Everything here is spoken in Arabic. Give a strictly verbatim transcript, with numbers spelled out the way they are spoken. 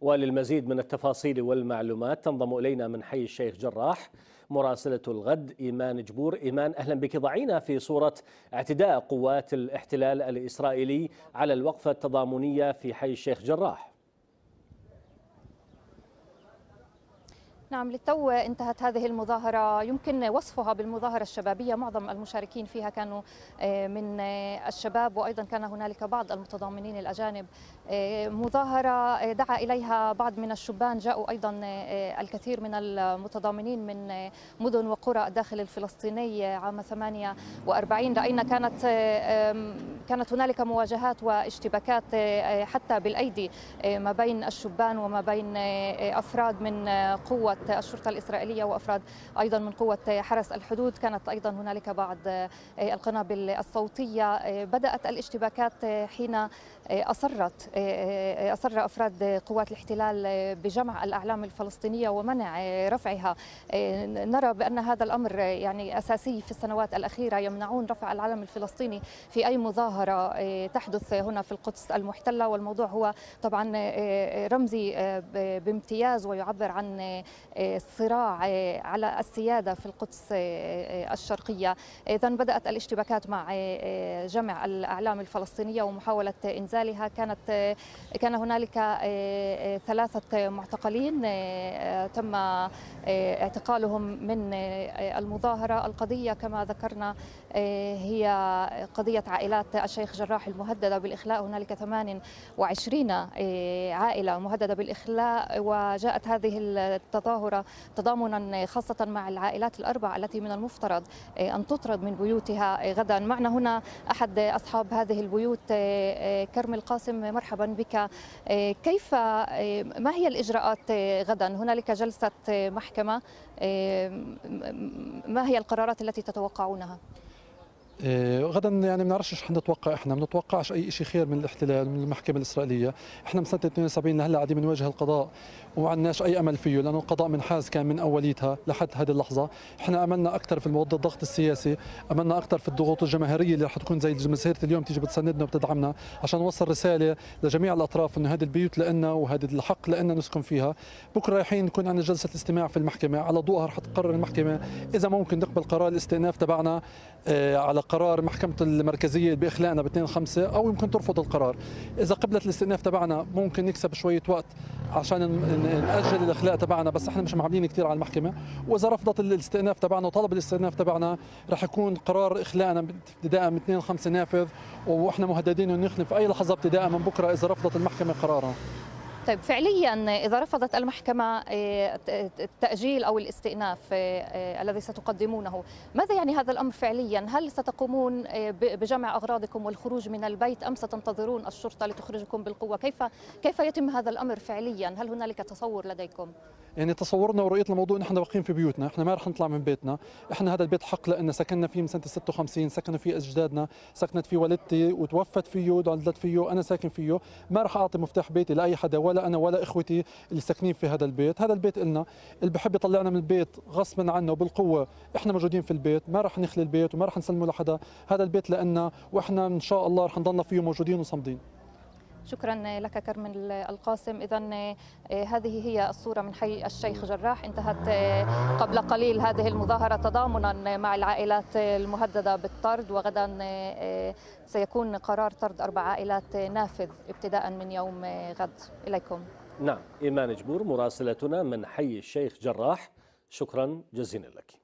وللمزيد من التفاصيل والمعلومات تنضم إلينا من حي الشيخ جراح مراسلة الغد إيمان جبور. إيمان، أهلا بك. ضعينا في صورة اعتداء قوات الاحتلال الإسرائيلي على الوقفة التضامنية في حي الشيخ جراح. نعم، للتو انتهت هذه المظاهرة، يمكن وصفها بالمظاهرة الشبابية. معظم المشاركين فيها كانوا من الشباب، وأيضا كان هنالك بعض المتضامنين الأجانب. مظاهرة دعا إليها بعض من الشبان، جاءوا أيضا الكثير من المتضامنين من مدن وقرى الداخل الفلسطيني عام ثمانية وأربعين. رأينا كانت كانت هنالك مواجهات واشتباكات حتى بالأيدي ما بين الشبان وما بين أفراد من قوة الشرطة الإسرائيلية وأفراد أيضا من قوة حرس الحدود. كانت أيضا هنالك بعض القنابل الصوتية. بدأت الاشتباكات حين أصرت أصر أفراد قوات الاحتلال بجمع الأعلام الفلسطينية ومنع رفعها. نرى بأن هذا الأمر يعني أساسي في السنوات الأخيرة، يمنعون رفع العلم الفلسطيني في أي مظاهرة تحدث هنا في القدس المحتلة. والموضوع هو طبعا رمزي بامتياز ويعبر عن الصراع على السيادة في القدس الشرقية. إذن بدأت الاشتباكات مع جمع الأعلام الفلسطينية ومحاولة إنزالها. كانت كان هنالك ثلاثة معتقلين تم اعتقالهم من المظاهرة. القضية كما ذكرنا هي قضية عائلات الشيخ جراح المهددة بالإخلاء. هنالك ثمانية وعشرين عائلة مهددة بالإخلاء، وجاءت هذه التظاهرة تضامنا خاصة مع العائلات الأربع التي من المفترض أن تطرد من بيوتها غدا. معنا هنا أحد أصحاب هذه البيوت، كرم القاسم، مرحبا بك. كيف ما هي الإجراءات غدا؟ هنالك جلسة محكمة، ما هي القرارات التي تتوقعونها؟ غدا يعني ما بنعرفش ايش حنتوقع. احنا ما بنتوقعش اي شيء خير من الاحتلال من المحكمه الاسرائيليه. احنا من سنه اثنين وسبعين لهلا قاعدين بنواجه القضاء وما عندناش اي امل فيه، لانه القضاء منحاز كان من اوليتها لحد هذه اللحظه. احنا املنا اكثر في الموضوع الضغط السياسي، املنا اكثر في الضغوط الجماهيريه اللي رح تكون زي مسيره اليوم تيجي بتساندنا وبتدعمنا عشان نوصل رساله لجميع الاطراف انه هذه البيوت لنا وهذا الحق لنا نسكن فيها. بكره رايحين نكون عندنا جلسه استماع في المحكمه، على ضوءها رح تقرر المحكمه اذا ممكن نقبل قرار الاستئناف تبعنا على قرار محكمة المركزية بإخلاءنا ب اثنين خمسة، أو يمكن ترفض القرار. إذا قبلت الاستئناف تبعنا ممكن نكسب شوية وقت عشان نأجل الإخلاء تبعنا، بس احنا مش معاملين كثير على المحكمة. وإذا رفضت الاستئناف تبعنا وطلب الاستئناف تبعنا رح يكون قرار إخلاءنا ابتداء من اثنين خمسة نافذ، وإحنا مهددين أن نخلف في أي لحظة ابتداء من بكرة إذا رفضت المحكمة قرارها. طيب، فعليا إذا رفضت المحكمة التأجيل أو الاستئناف الذي ستقدمونه، ماذا يعني هذا الأمر فعليا؟ هل ستقومون بجمع أغراضكم والخروج من البيت أم ستنتظرون الشرطة لتخرجكم بالقوة؟ كيف كيف يتم هذا الأمر فعليا؟ هل هنالك تصور لديكم؟ يعني تصورنا ورؤية الموضوع نحن واقفين في بيوتنا، احنا ما رح نطلع من بيتنا. احنا هذا البيت حق لنا، سكننا فيه من سنة ستة وخمسين، سكنوا فيه اجدادنا، سكنت فيه والدتي وتوفت فيه وولدت فيه، انا ساكن فيه. ما رح اعطي مفتاح بيتي لاي حدا، ولا انا ولا اخوتي اللي ساكنين في هذا البيت. هذا البيت إلنا، اللي بحب يطلعنا من البيت غصبا عنه وبالقوة احنا موجودين في البيت، ما رح نخلي البيت وما رح نسلمه لحدا. هذا البيت لنا واحنا ان شاء الله رح نضلنا فيه موجودين وصامدين. شكرا لك كرم القاسم. إذن هذه هي الصورة من حي الشيخ جراح. انتهت قبل قليل هذه المظاهرة تضامنا مع العائلات المهددة بالطرد، وغدا سيكون قرار طرد أربع عائلات نافذ ابتداء من يوم غد. إليكم. نعم، إيمان جبور مراسلتنا من حي الشيخ جراح، شكرا جزيلا لك.